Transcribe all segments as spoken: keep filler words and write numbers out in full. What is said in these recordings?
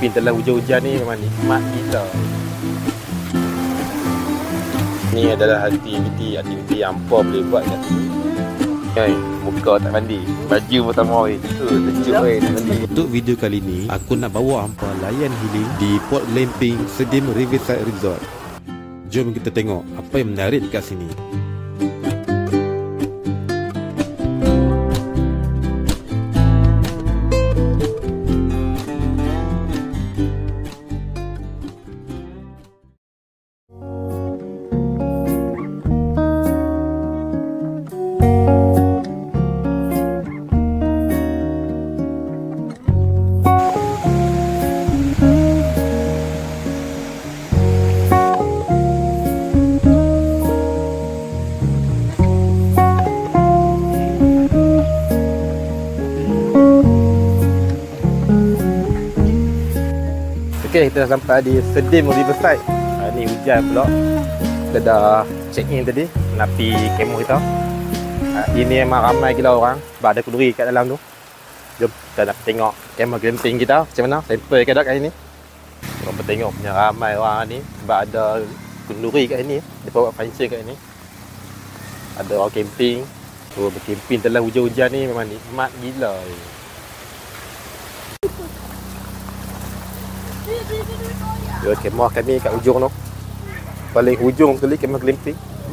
camping dalam hujan-hujan ni memang nikmat gila. Ni adalah aktiviti aktiviti yang apa boleh buat kat sini. Hai, muka tak mandi, baju pun tak mau. Tu sejuk weh nak mandi. Untuk video kali ni, aku nak bawa hampa layan healing di Port Lemping Sedim Riverside Resort. Jom kita tengok apa yang menarik dekat sini. Okay, kita dah sampai di Sedim Riverside. Ha, ni hujan pula. Kita dah check in tadi, menapi kemah kita. Ha, ini memang ramai gila orang sebab ada kenduri kat dalam tu. Jom kita nak tengok kemah glamping kita macam mana, sample ke tak kat sini. Korang pun tengok punya ramai orang ni sebab ada kenduri kat sini. Dia buat function kat sini. Ada orang camping. So bercamping dalam hujan-hujan ni memang nikmat gila. Ya, kemah kami kat ujung tu. Paling ujung sekali kemah glamping.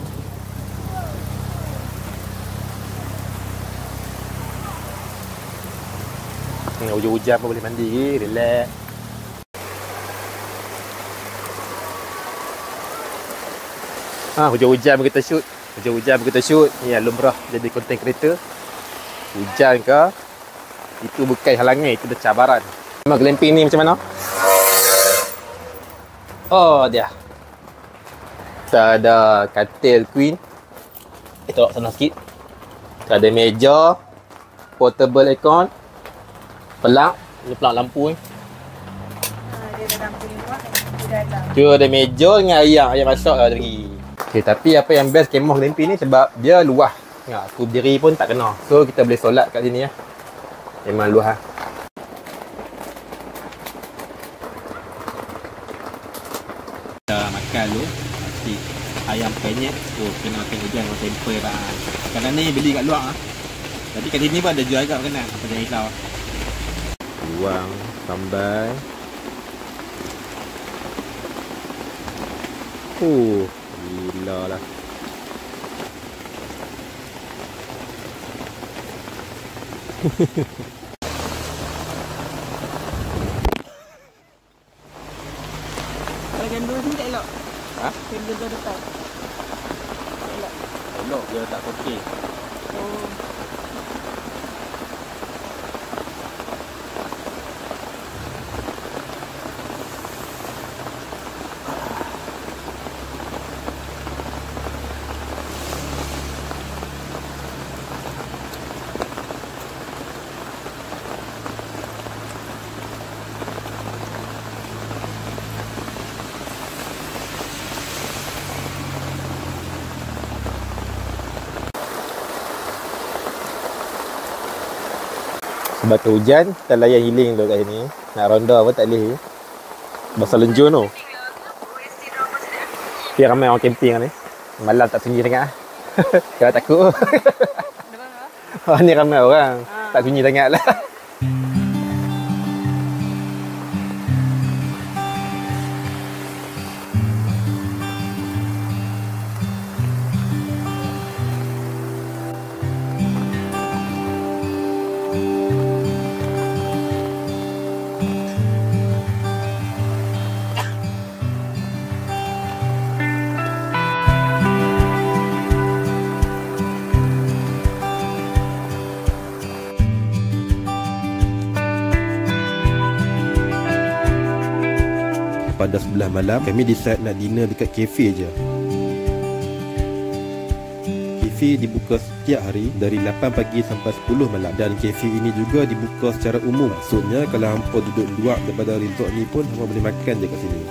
Hmm, hujan-hujan pun boleh mandi, relax. Ha, hujan-hujan pun kita shoot. Hujan-hujan pun kita shoot. Ni lumrah jadi content creator. Hujan ke, itu bukan halangan, itu dah cabaran. Kemah glamping ni macam mana? Oh, dia. Kita ada katil queen. Kita tolak sana sikit. Kita ada meja, portable aircon, pelang. Ini pelang lampu ni. Ha, dia ada lampu ni buat. Dia ada. Dia ada meja dengan ayam. Ayam masak lah lagi. Okay, tapi apa yang best kemah glamping ni sebab dia luas. Tengok, aku berdiri pun tak kena. So, kita boleh solat kat sini ya. Memang luas lah. Makan dulu nasi ayam penyet. Oh, kena makan hujan dengan temper lah. Kadang ni beli kat luar lah. Tapi kat sini pun ada jual kat makanan. Apa jangan risau. Buang sambal. Oh, gila lah. Candle ni tak elok. Ha? Candle tu depan. Tak elok. Elok dia tak okey. Oh. Sebab tu hujan, kita layan healing dulu kat sini. Nak ronda pun tak boleh. Basah lenjun tu. Tapi ramai orang camping ni. Malam tak sunyi sangat. Kalau takut. Oh, ni ramai orang. Tak sunyi sangat lah. Pada sebelah malam, kami decide nak dinner dekat kafe je. Kafe dibuka setiap hari dari lapan pagi sampai sepuluh malam. Dan kafe ini juga dibuka secara umum. Maksudnya kalau hampa duduk luar daripada resort ni pun hampa boleh makan je kat sini.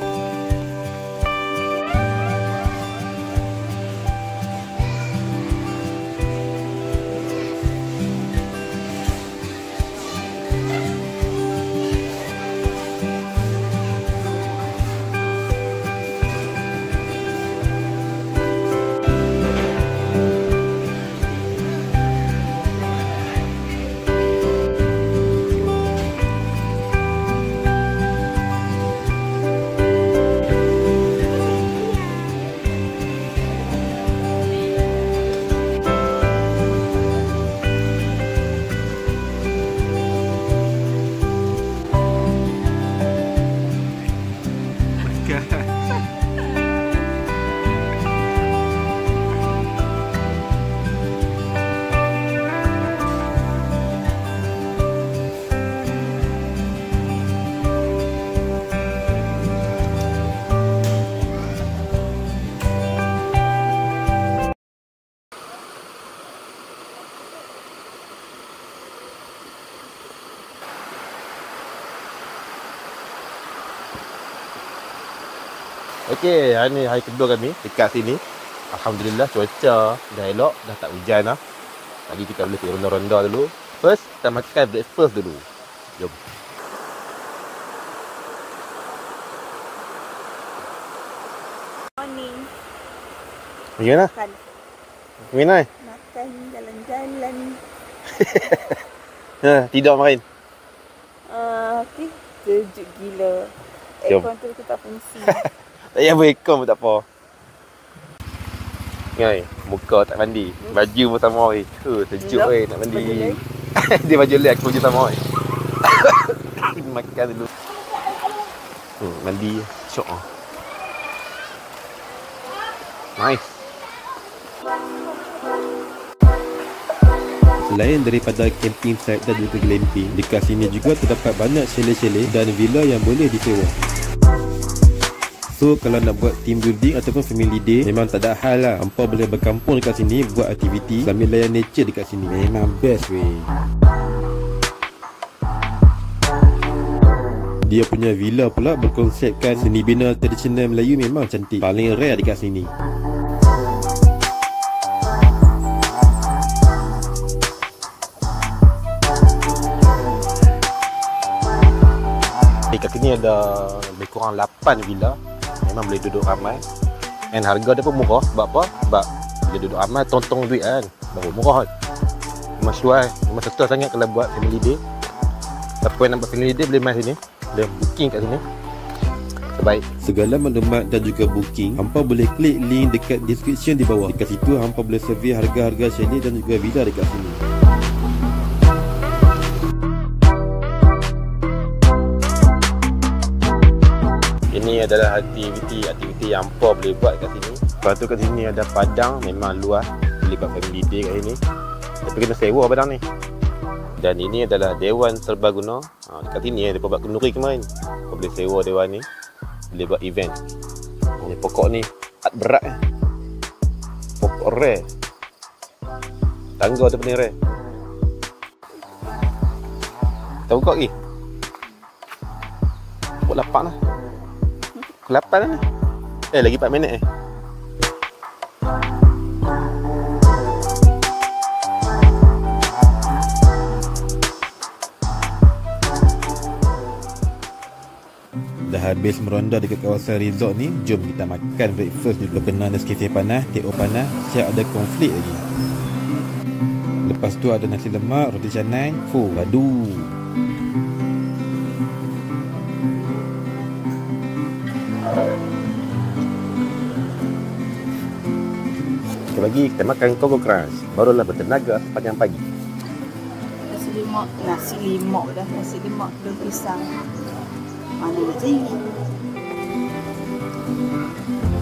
Okey, hari ni hari kedua kami dekat sini. Alhamdulillah cuaca dah elok, dah tak hujan dah. Tadi kita boleh pergi ronda-ronda dulu. First, kita makan breakfast dulu. Jom. Morning. Pergi mana? Makan. Pergi mana? Makan jalan-jalan. Ha, tidur main. Ah, okay. Sejuk gila. Jom. Aircon tu kita tak fungsi. Tak payah berikon pun tak apa. Ngai, muka tak mandi. Baju pun sama oi. Tu sejuk Elok. oi nak mandi. Baju lain. Dia baju lek, aku baju sama oi. Makan dulu. Hmm, mandi syok ah. Nice. Selain daripada camping site dan juga glamping, dekat sini juga terdapat banyak chalet-chalet dan villa yang boleh disewa. So kalau nak buat team building ataupun family day, memang tak ada hal lah. Hampa boleh berkampung dekat sini, buat aktiviti sambil layan nature dekat sini. Memang best weh. Dia punya villa pula berkonsepkan seni bina tradisional Melayu, memang cantik. Paling rare dekat sini. Kat sini ada lebih kurang lapan villa. Memang boleh duduk ramai. And harga dia pun murah. Sebab apa? Sebab dia duduk ramai, tong-tong duit kan. Baru murah kan. Memang sesuai. Memang sesuai sangat kalau buat family day. Siapa yang nak buat family day boleh main sini. Boleh booking kat sini. Terbaik. Segala maklumat dan juga booking, hampa boleh klik link dekat description di bawah. Dekat situ hampa boleh survey harga-harga chalet dan juga villa dekat sini. Ini adalah aktiviti-aktiviti yang hampa boleh buat kat sini. Lepas tu kat sini ada padang, memang luas. Boleh buat family day kat sini. Tapi kena sewa padang ni. Dan ini adalah Dewan Serbaguna. Ha, dekat sini eh, dia buat kenduri kemarin. Kau boleh sewa dewan ni. Boleh buat event. Ini pokok ni art berat eh. Pokok rare. Tangga tu paling rare. Tahu kau lagi? Pokok lapak lah. Pukul lapan lah. Eh, lagi empat minit eh. Dah habis meronda dekat kawasan resort ni, jom kita makan breakfast dulu. Kena Nescafe panas, teh o panas, siap ada konflik lagi. Lepas tu ada nasi lemak, roti canai, fuh, padu. Sekali lagi kita makan Coco Crunch. Barulah bertenaga sepanjang pagi. Nasi lemak. Nasi lemak dah. Nasi lemak daun pisang. Mana nak jadi?